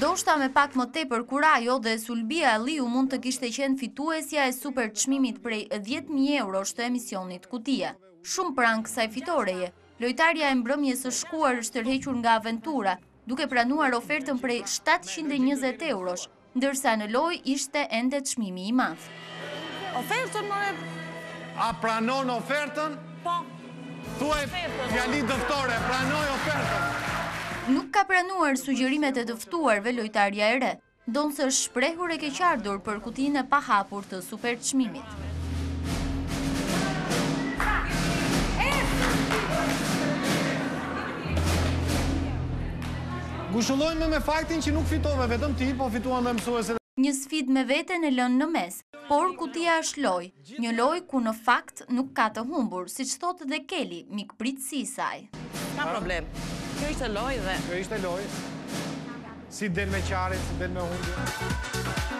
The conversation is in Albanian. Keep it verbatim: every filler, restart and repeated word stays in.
Ndoshta me pak më tepër kurajo dhe Sulbia Alliu mund të kishte qenë fituesja e super çmimit prej dhjetë mijë eurosh të emisionit Kutia. Shumë pranë kësaj fitoreje, lojtarja e mbrëmjes së shkuar është tërhequr nga aventura, duke pranuar ofertën prej shtatëqind e njëzet eurosh, ndërsa në lojë ishte ende çmimi i madh. Ofertën more. A pranon ofertën? Po. Thuaj fjali dëftore, pranoj ofertën. Nuk ka pranuar sugjerimet e dëftuarve lojtarja e re, donë se është shprehur e keqardhur për kutinë e pahapur të super çmimit. Ngushëllojmë me faktin që nuk fitove vetëm ti, po fituan dhe mësuesit. Një sfidë me veten e lënë në mes, por kutia është lojë, një lojë ku në fakt nuk ka të humbur, siç thotë dhe Keli, mikpritësi i saj. Ka problem. Kjo ishte lojë dhe... Kjo ishte lojë. Si del me qarit, si del me humbje.